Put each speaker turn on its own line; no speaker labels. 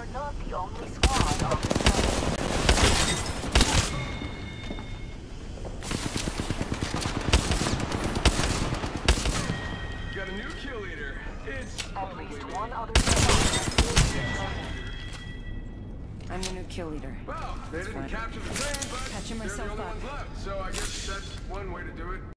not the only squad on the train.
Got a new kill leader. It's
At least one other squad.
I'm the new kill leader.
well, they didn't capture the train, but
Patching
they're the
myself
only
up.
ones left. So I guess that's one way to do it.